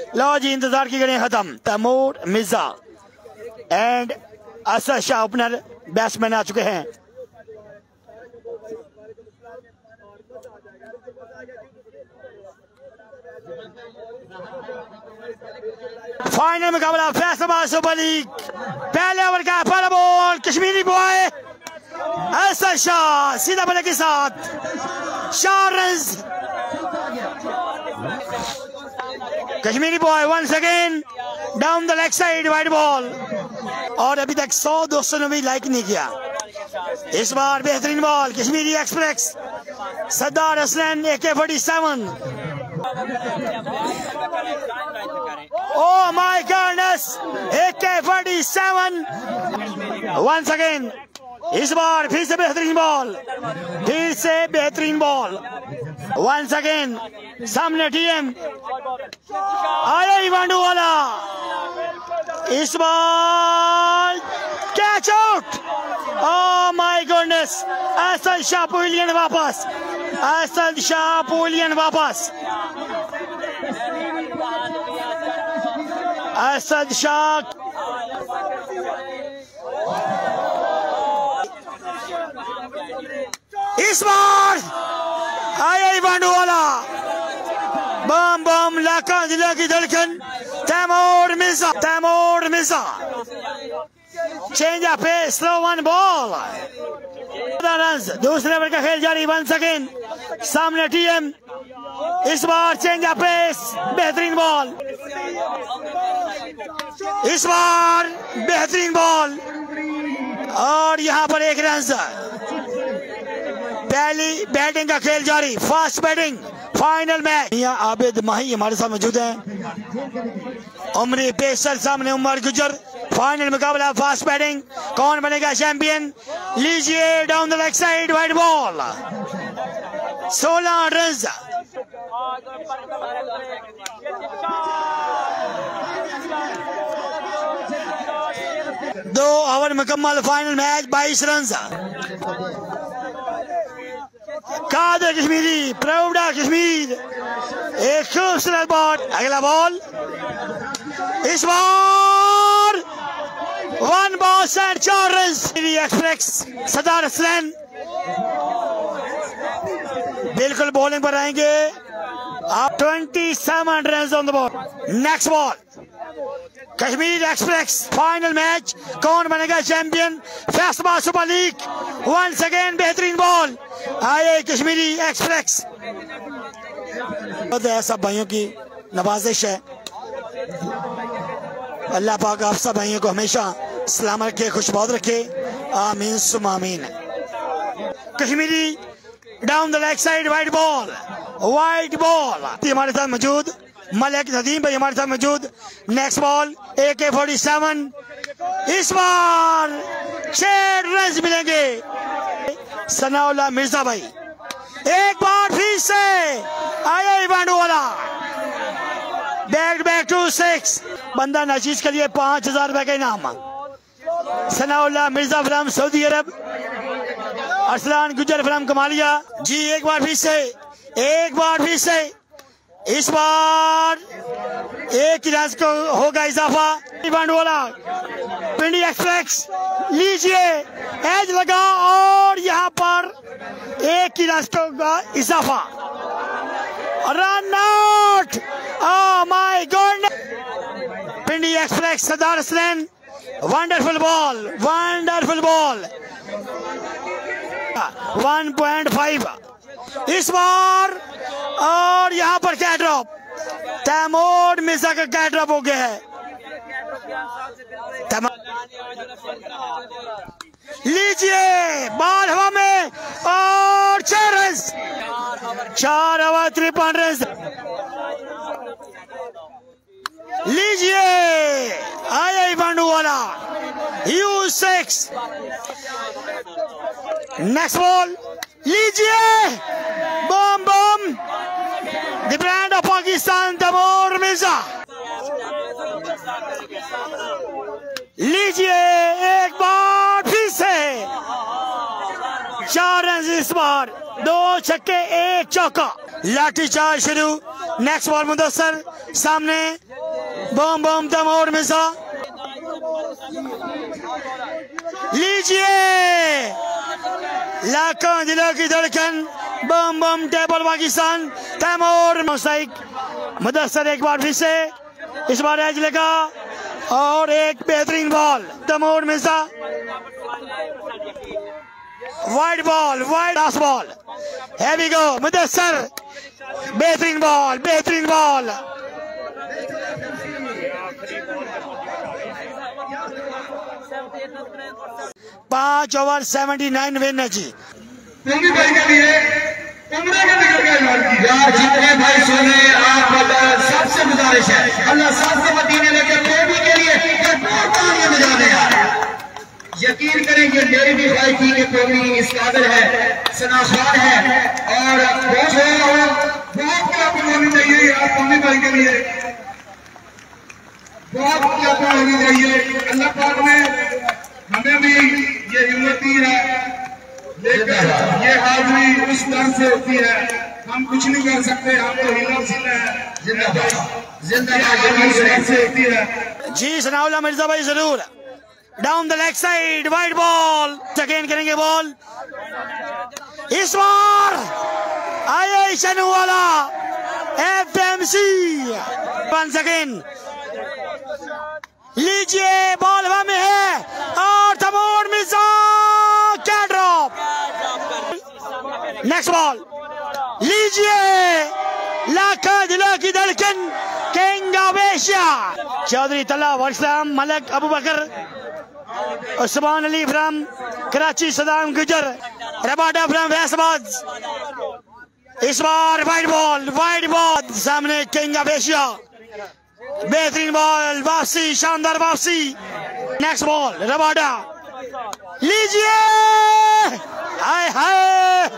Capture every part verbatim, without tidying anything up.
लो जी, इंतजार की घड़ियां खत्म। Taimur Mirza and Asad Shah opener batsman आ चुके हैं। फाइनल मुकाबला फैसलाबाद सुपर लीग, पहले ओवर का पहला बॉल, कश्मीरी बॉय असद शाह सीधा बल्ले के साथ चार रन। Kashmiri boy once again down the leg side, wide ball, और अभी तक सौ दोस्तों ने भी लाइक नहीं किया। इस बार बेहतरीन ball, Kashmiri express, Sardar Hasan A K forty seven. Oh my goodness, A K forty seven once again। इस बार फिर से बेहतरीन बॉल, फिर से बेहतरीन बॉल once again। सामने टीएम आया इवांडू वाला, इस बार catch out. Oh my goodness, Asad Shah pavilion वापस, असद शाह पवेलियन वापस, असद शाह इस बार आया इवांडू वाला, बम बम लाखा जिला की धड़कन। Taimur Mirza, Taimur Mirza change of pace, slow one ball, run. दूसरे ओवर का खेल जारी वन सेकेंड। सामने टीएम, इस बार चेंज ऑफ पेस, बेहतरीन बॉल, इस बार बेहतरीन बॉल, और यहां पर एक रन। पहली बैटिंग का खेल जारी, फास्ट बैटिंग, फाइनल मैच। यहाँ आबिद माही हमारे साथ मौजूद हैं, उमरी पेसर सामने उमर गुजर। फाइनल मुकाबला फास्ट बैटिंग, कौन बनेगा चैंपियन? लीजिए down the leg side, wide ball, सोलह रन। दो ओवर मुकम्मल, फाइनल मैच, बाईस रन। कादर कश्मीरी, प्रौढ़ा कश्मीर, एक खूबसूरत बॉल, अगला बॉल, इस बार वन बॉल एंड चार रन। एक्सप्रेस सरदार हसन बिल्कुल बॉलिंग पर आएंगे, आप twenty seven run on the ball. Next ball, Kashmir express, final match, कौन बनेगा champion? Faisalabad super league, once again बेहतरीन बॉल, आए कश्मीरी एक्सप्रेस। सब भाइयों की नवाजिश है, अल्लाह पाक आप सब भाइयों को हमेशा सलामत रखे, खुशबाद रखे, आमीन सुम्मा आमीन। Kashmiri down the leg side, wide ball, wide ball, हमारे साथ मौजूद मलिक नदीम भाई हमारे साथ मौजूद। नेक्स्ट बॉल, ए के फोर्टी सेवन, इस बार छह रन मिलेंगे सनाउल्लाह मिर्जा भाई। एक बार फिर से आया इवांडू वाला, बैक बैक टू सिक्स, बंदा नशीज के लिए पांच हजार रुपए का इनाम। सनाउल्लाह मिर्जा फ्रॉम सऊदी अरब, अरसलान गुजर फ्रॉम कमालिया जी। एक बार फिर से, एक बार फिर से, इस बार एक रन को होगा इजाफा। वाला पिंडी एक्सप्रेस, लीजिए एज लगा, और यहाँ पर एक ही रन को होगा इजाफा, run out. Oh my god, Pindi express Sardar Hasan, wonderful ball, wonderful ball, one point five इस बार, और यहाँ पर कैट ड्रॉप, तैमूर मिर्जा का कैट ड्रॉप हो गया है। लीजिए बॉल हवा में, और चार रन, चार ओवर तिरपन रन। लीजिए आया इवांडू वाला, यू सिक्स। नेक्स्ट बॉल, लीजिए बम बम, the brand of Pakistan, Taimur Mirza. लीजिए एक बार फिर से, चार रन इस बार, दो छक्के एक चौका, लाठी चार्ज शुरू। नेक्स्ट बॉल मुदस्सर, सामने बम बम तैमूर मिर्जा, लीजिए लाखों दिलों की धड़कन, बम बम टेबल पाकिस्तान, तैमूर मोसाइक, मुदस्सर एक बार फिर से, इस बार एज लगा और एक बेहतरीन ball, Taimur Mirza, wide ball, wide last ball, heavy go Mudassar, बेहतरीन बॉल, बेहतरीन बॉल, पांच ओवर सेवेंटी नाइन विन है जी। भाई के लिए उम्र के निकल गए यार, जितने भाई सुने आप सबसे गुजारिश है अल्लाह सबसे मदीने लगे बेबी के लिए भरपूर तालियां बजा दें यार। यकीन करें कि मेरी भी ख्वाहिश थी कि कोई इस काबिल है, सनाखान है और बहुत बहुत क्या होनी चाहिए यार कौमी भाई के लिए, बहुत क्या होनी चाहिए। अल्लाह पाक ने हमें भी ये हिम्मत दी है, लेकिन ये हाजरी उस तरह से होती है, हम कुछ नहीं कर सकते, हम तो हिला सिला है, जिंदाबाद जिंदाबाद से होती है जी। सनाउल्लाह मिर्जा भाई जरूर, down the leg side, wide ball, again करेंगे बॉल, इस बार आए शनु वाला एफएमसी, वंस अगेन लीजिए बॉल हवा में है और तैमूर मिर्जा क्या ड्रॉप, नेक्स्ट बॉल लीजिए लाखों दिलों की धड़कन, किंग ऑफ एशिया, चौधरी तला वरसलाम, Malik Abu Bakar, Usman Ali from Karachi, Saddam Gujjar, Rabada from Faisalabad, इस बार वाइड बॉल, वाइड बॉल, सामने किंग ऑफ एशिया, बेहतरीन बॉल, वापसी, शानदार वापसी, नेक्स्ट बॉल रबाडा, लीजिए हाय हाय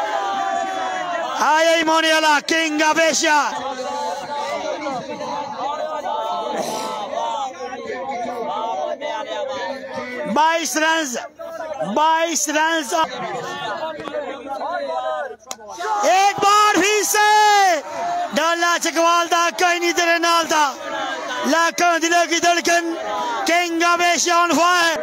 हाय मोनियाला, किंग ऑफ एशिया, बाईस रन, बाईस रन, एक बार भी से डाला चकवाल था, कोई नहीं तेरे नाल था, लाखों दिलों की धड़कन, king of Asia on fire,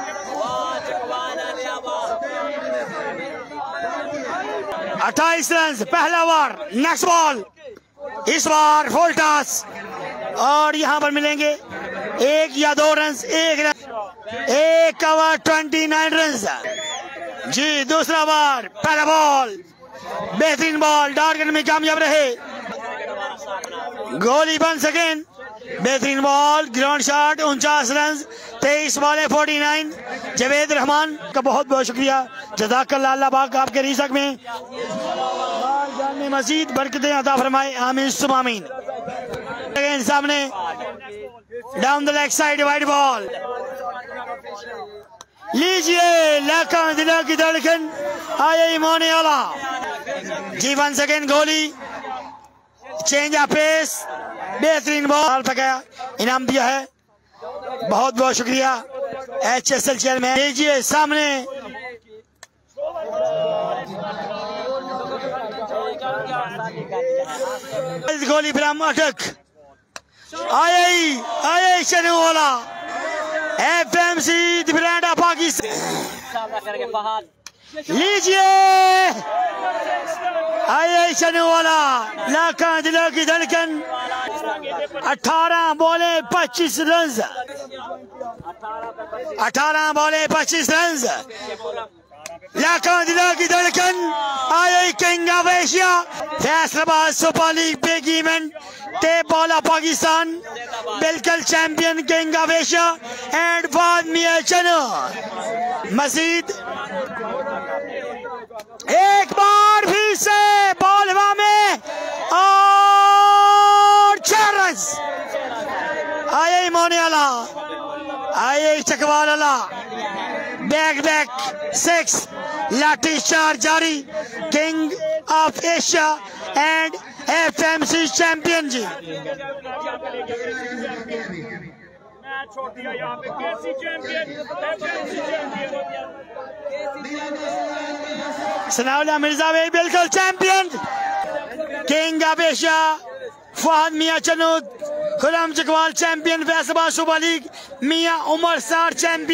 अट्ठाईस रन पहला ओवर, नेक्स्ट बॉल, इस बार फुल टॉस और यहां पर मिलेंगे एक या दो रन, एक रन, एक ओवर ट्वेंटी नाइन रन जी। दूसरा ओवर, पहला बॉल, बेहतरीन बॉल, टारगेट में कामयाब रहे, गोली वंस अगेन, बेहतरीन बॉल, ग्राउंड शॉट, उनचास रन, तेईस बॉले फोर्टी नाइन, जवेद रहमान का बहुत बहुत शुक्रिया, जज़ाकल्लाह, अल्लाह पाक आपके रिज़्क़ में में मज़ीद बरकतें अता फरमाए, आमीन सुम्मा आमीन। अगेन सामने down the leg side, wide ball, लीजिए लाखों दिलों की धड़कन, आए मोने वाला जी, वंस अगेन गोली, चेंज ऑफ पेस, बेहतरीन बॉल पकाया, इनाम दिया है, बहुत बहुत शुक्रिया एच एस एल चेयरमैन। लीजिए सामने गोली फ्रॉम अटक, आए आए शनु वाला एफएमसी ब्रांड ऑफ पाकिस्तान, लीजिए आए शनु वाला, लाखों दिलों की धड़कन, अठारह बॉले पच्चीस रन, अठारह बॉले पच्चीस रन, लाखों दिलों की धड़कन, आए king of Asia, Faisalabad super league big event, tape ball of Pakistan, बिल्कुल champion king of Asia and बाद मियां चनो, मजीद एक बार फिर से बॉल हवा में और चार रन, आए मोनियाला, आए चकवाला, बैक बैक सिक्स, लाठी चार जारी, king of Asia and FMC champion जी। छोड़ दिया यहाँ पे KC champion, FMC champion, Sanaullah Mirza भाई बिल्कुल champion, king of Asia Fahad मियां चनूद, खुरम जकवाल चैंपियन, फैसलाबाद सुपर लीग, मियां उमर सार चैंपियन।